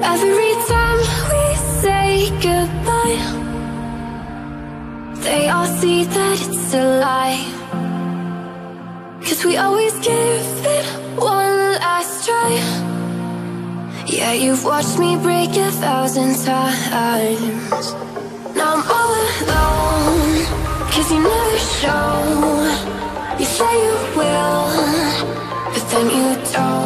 Every time we say goodbye, they all see that it's a lie. 'Cause we always give it one last try. Yeah, you've watched me break 1,000 times. Now I'm all alone, 'cause you never show. You say you will, but then you don't.